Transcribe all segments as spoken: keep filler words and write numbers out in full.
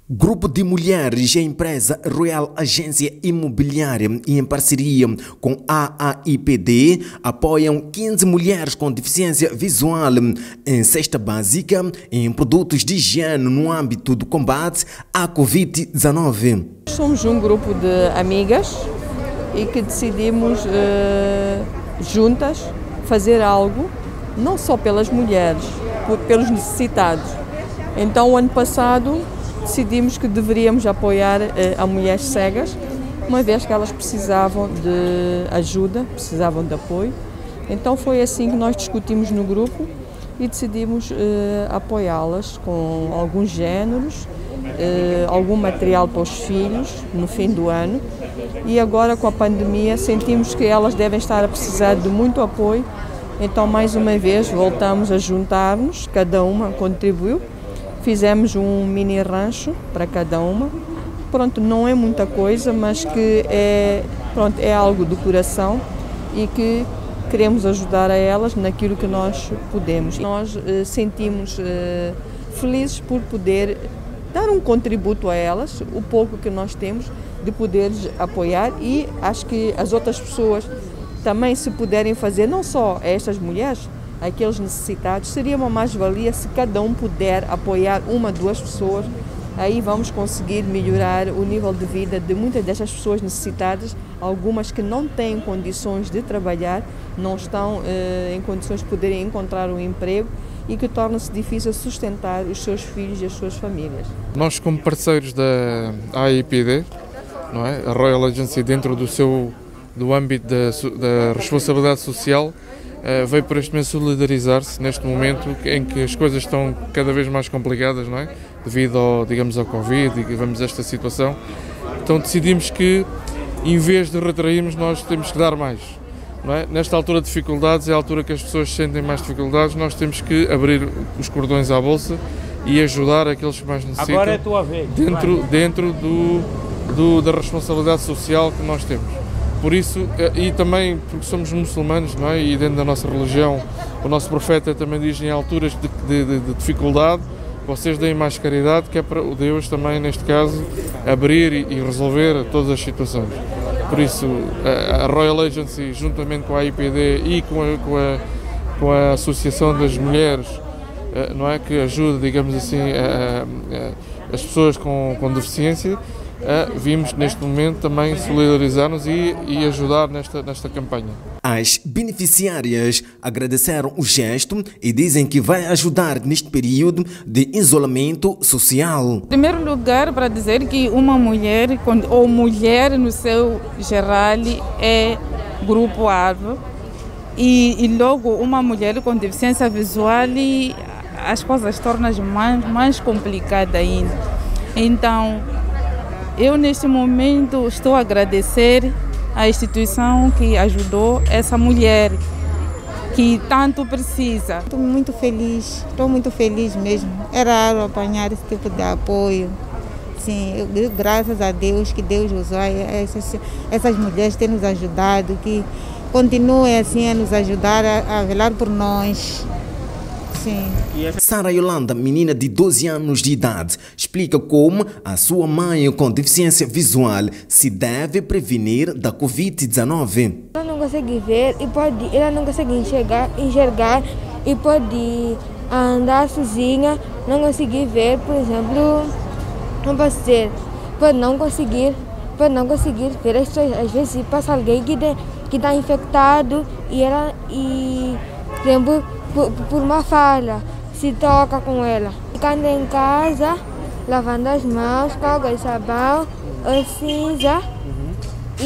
Grupo de mulheres e a empresa Royal Agência Imobiliária, em parceria com a A I P D, apoiam quinze mulheres com deficiência visual em cesta básica em produtos de higiene no âmbito do combate à Covid dezenove. Somos um grupo de amigas e que decidimos uh, juntas fazer algo, não só pelas mulheres, pelos necessitados. Então, o ano passado, decidimos que deveríamos apoiar eh, a mulheres cegas, uma vez que elas precisavam de ajuda, precisavam de apoio. Então foi assim que nós discutimos no grupo e decidimos eh, apoiá-las com alguns géneros, eh, algum material para os filhos no fim do ano. E agora, com a pandemia, sentimos que elas devem estar a precisar de muito apoio. Então, mais uma vez, voltamos a juntar-nos, cada uma contribuiu. Fizemos um mini rancho para cada uma. Pronto, não é muita coisa, mas que é, pronto, é algo do coração e que queremos ajudar a elas naquilo que nós podemos. Nós eh, sentimos eh, felizes por poder dar um contributo a elas, o pouco que nós temos, de poder apoiar, e acho que as outras pessoas também, se puderem fazer, não só estas mulheres, aqueles necessitados, seria uma mais-valia se cada um puder apoiar uma, duas pessoas. Aí vamos conseguir melhorar o nível de vida de muitas destas pessoas necessitadas, algumas que não têm condições de trabalhar, não estão eh, em condições de poderem encontrar um emprego e que torna-se difícil sustentar os seus filhos e as suas famílias. Nós, como parceiros da A I P D, não é? A Royal Agency, dentro do seu do âmbito da, da responsabilidade social, Uh, veio por este momento solidarizar-se neste momento em que as coisas estão cada vez mais complicadas, não é? Devido ao, digamos, ao Covid e vemos esta situação. Então decidimos que, em vez de retrairmos, nós temos que dar mais, não é? Nesta altura de dificuldades, é a altura que as pessoas sentem mais dificuldades, nós temos que abrir os cordões à bolsa e ajudar aqueles que mais necessitam. Agora é a tua vez. Dentro, dentro do, do, da responsabilidade social que nós temos. Por isso, e também porque somos muçulmanos, não é? E dentro da nossa religião, o nosso profeta também diz em alturas de, de, de dificuldade, vocês deem mais caridade, que é para o Deus também, neste caso, abrir e, e resolver todas as situações. Por isso, a, a Royal Agency, juntamente com a A I P D e com a, com a, com a Associação das Mulheres, não é? Que ajuda, digamos assim, a, a, as pessoas com, com deficiência, Uh, vimos neste momento também solidarizar-nos e, e ajudar nesta, nesta campanha. As beneficiárias agradeceram o gesto e dizem que vai ajudar neste período de isolamento social. Em primeiro lugar, para dizer que uma mulher, ou mulher no seu geral, é grupo-alvo, e, e logo uma mulher com deficiência visual, as coisas tornam-se mais, mais complicadas ainda. Então, eu, neste momento, estou a agradecer à instituição que ajudou essa mulher, que tanto precisa. Estou muito feliz, estou muito feliz mesmo. Era raro apanhar esse tipo de apoio. Sim, eu, graças a Deus, que Deus usou essas, essas mulheres têm nos ajudado, que continuem assim a nos ajudar, a, a velar por nós. Sim. Sara Yolanda, menina de doze anos de idade, explica como a sua mãe com deficiência visual se deve prevenir da Covid dezenove. Ela não consegue ver e pode, ela não consegue enxergar, enxergar e pode andar sozinha, não conseguir ver, por exemplo, não posso dizer, pode não conseguir, pode não conseguir ver as pessoas. Às vezes passa alguém que que está infectado e ela e, por exemplo, Por, por uma falha, se toca com ela. Ficando em casa, lavando as mãos com água e sabão, ou cinza, uhum.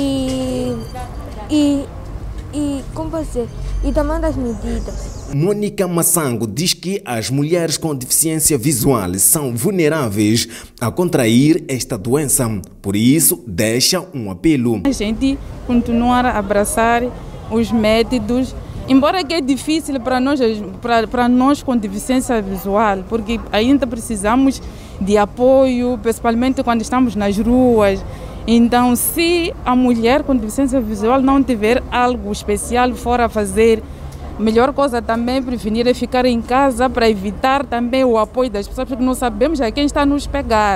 e, e, e, como você, e tomando as medidas. Mônica Massango diz que as mulheres com deficiência visual são vulneráveis a contrair esta doença. Por isso, deixa um apelo. A gente continuar a abraçar os métodos. Embora que é difícil para nós, para, para nós com deficiência visual, porque ainda precisamos de apoio, principalmente quando estamos nas ruas. Então, se a mulher com deficiência visual não tiver algo especial fora fazer, a melhor coisa também é prevenir é ficar em casa para evitar também o apoio das pessoas, porque não sabemos a quem está a nos pegar.